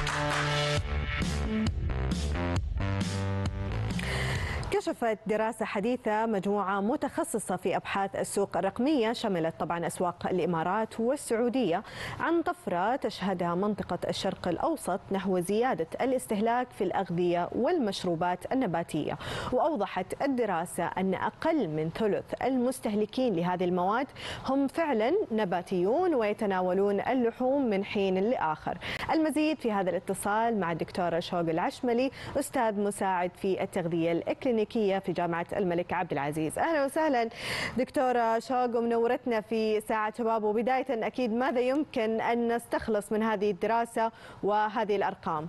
كشفت دراسة حديثة مجموعة متخصصة في أبحاث السوق الرقمية شملت طبعا أسواق الإمارات والسعودية عن طفرة تشهدها منطقة الشرق الأوسط نحو زيادة الاستهلاك في الأغذية والمشروبات النباتية. وأوضحت الدراسة أن أقل من ثلث المستهلكين لهذه المواد هم فعلا نباتيون ويتناولون اللحوم من حين لآخر. المزيد في هذا الاتصال مع الدكتورة شوق العشملي، أستاذ مساعد في التغذية الإكلينيكية في جامعة الملك عبد العزيز. أهلا وسهلا دكتورة شوق ومنورتنا في ساعة شباب. وبداية أكيد ماذا يمكن أن نستخلص من هذه الدراسة وهذه الأرقام؟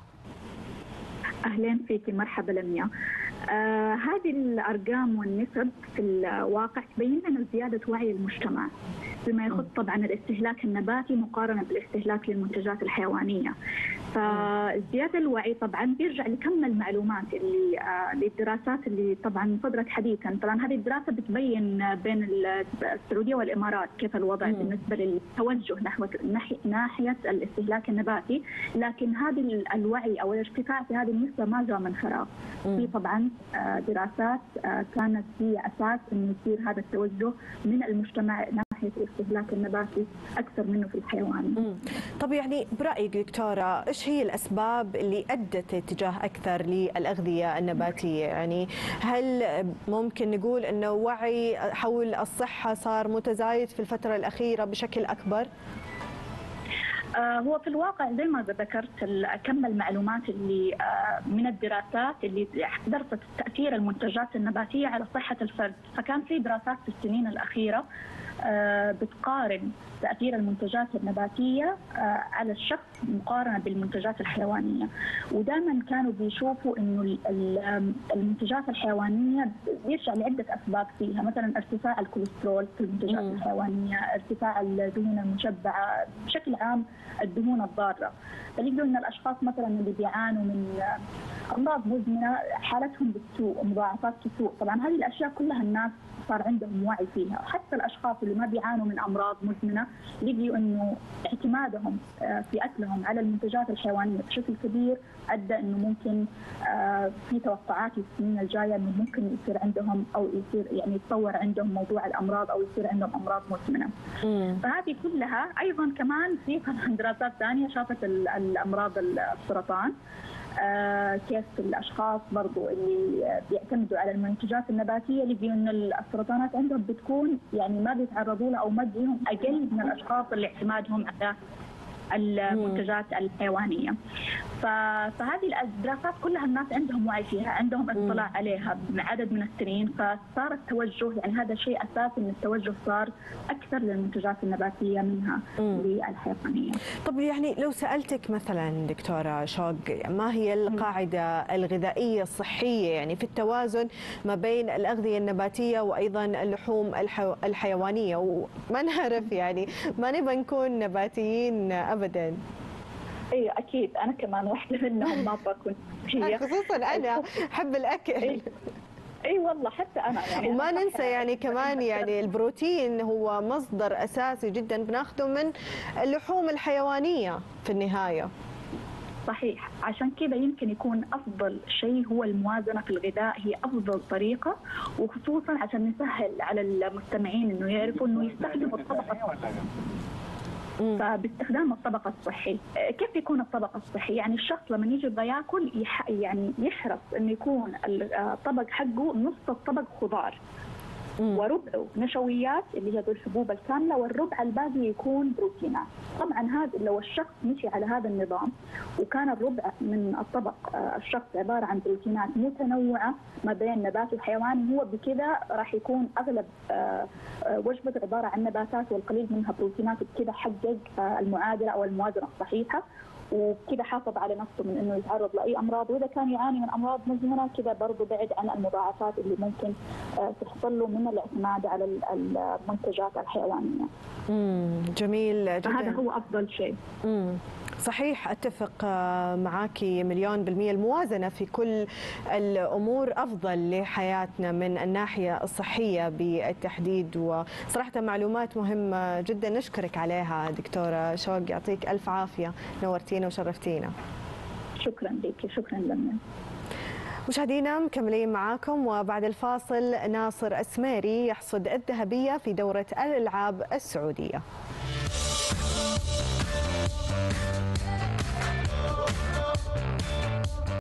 أهلا فيك، مرحبا لميا. هذه الأرقام والنسب في الواقع تبين لنا زيادة وعي المجتمع بما يخص طبعا الاستهلاك النباتي مقارنة بالاستهلاك للمنتجات الحيوانية. فزيادة الوعي طبعا بيرجع لكم المعلومات اللي للدراسات اللي طبعا صدرت حديثا. طبعا هذه الدراسة بتبين بين السعودية والإمارات كيف الوضع بالنسبة للتوجه ناحية الاستهلاك النباتي، لكن هذه الوعي أو الارتفاع في هذه النسبة ما جاء من فراغ. في طبعا دراسات كانت في أساس إنه يصير هذا التوجه من المجتمع ناحية الاستهلاك النباتي أكثر منه في الحيواني. طب يعني برأيك دكتورة إيش هي الأسباب اللي أدت اتجاه أكثر للأغذية النباتية؟ يعني هل ممكن نقول أنه وعي حول الصحة صار متزايد في الفترة الأخيرة بشكل أكبر؟ هو في الواقع زي ما ذكرت كم المعلومات اللي من الدراسات اللي درست تأثير المنتجات النباتية على صحة الفرد، فكان في دراسات في السنين الأخيرة بتقارن تأثير المنتجات النباتية على الشخص مقارنة بالمنتجات الحيوانية. ودائما كانوا بيشوفوا إنه المنتجات الحيوانية بيرجع لعدة أسباب فيها، مثلا ارتفاع الكوليسترول في المنتجات الحيوانية، ارتفاع الدهون المشبعة، بشكل عام الدهون الضارة. فلقوا إن الأشخاص مثلا اللي بيعانوا من أمراض مزمنة حالتهم بتسوء، مضاعفات تسوء. طبعا هذه الأشياء كلها الناس صار عندهم وعي فيها. حتى الأشخاص اللي ما بيعانوا من أمراض مزمنة لقوا إنه اعتمادهم في أكلهم على المنتجات الحيوانية بشكل كبير أدى إنه ممكن في توقعات السنين الجاية إنه ممكن يصير عندهم أو يصير يعني يتطور عندهم موضوع الأمراض أو يصير عندهم أمراض مزمنة. فهذه كلها أيضا كمان في دراسات ثانية شافت الأمراض السرطان، كيف الأشخاص برضو اللي بيعتمدوا على المنتجات النباتية لقوا إن السرطانات عندهم بتكون يعني ما بيتعرضوا لها أو ما تجيهم أقل من الأشخاص اللي اعتمادهم على المنتجات الحيوانية. فهذه الدراسات كلها الناس عندهم وعي فيها، عندهم اطلاع عليها بعدد من السنين، فصار التوجه يعني هذا شيء أساسي إن التوجه صار أكثر للمنتجات النباتية منها للحيوانية. طب يعني لو سألتك مثلا دكتورة شوق، ما هي القاعدة الغذائية الصحية يعني في التوازن ما بين الأغذية النباتية وأيضا اللحوم الحيوانية؟ وما نعرف يعني ما نبغى نكون نباتيين أبدا. اي اكيد انا كمان واحده منهم ما بكون خصوصا انا احب الاكل. اي والله حتى انا يعني. وما ننسى يعني كمان يعني البروتين هو مصدر اساسي جدا بناخذه من اللحوم الحيوانيه في النهايه. صحيح، عشان كذا يمكن يكون أفضل شيء هو الموازنة في الغذاء، هي أفضل طريقة، وخصوصا عشان نسهل على المستمعين إنه يعرفوا إنه يستخدموا الطبق فباستخدام الطبق الصحي. كيف يكون الطبق الصحي؟ يعني الشخص لما يجي يبغى ياكل يعني يحرص انه يكون الطبق حقه نص الطبق خضار وربعه نشويات اللي هي الحبوب الكامله، والربع الباقي يكون بروتينات. طبعا هذا لو الشخص مشي على هذا النظام وكان الربع من الطبق الشخص عباره عن بروتينات متنوعه ما بين نباتي وحيواني، هو بكذا راح يكون اغلب وجبته عباره عن نباتات والقليل منها بروتينات، وبكذا حقق المعادله او الموازنه الصحيحه، وكذا حافظ على نفسه من انه يتعرض لاي امراض، واذا كان يعاني من امراض مزمنه كذا برضه بعد عن المضاعفات اللي ممكن تحصل له من الاعتماد على المنتجات الحيوانيه. جميل جدا. هذا هو افضل شيء. صحيح، أتفق معك مليون بالمية. الموازنة في كل الأمور أفضل لحياتنا من الناحية الصحية بالتحديد، وصراحة معلومات مهمة جدا نشكرك عليها دكتورة شوق، يعطيك ألف عافية، نورتينا وشرفتينا. شكرا لك، شكرا لميا. مشاهدينا مكملين معاكم، وبعد الفاصل ناصر أسميري يحصد الذهبية في دورة الألعاب السعودية.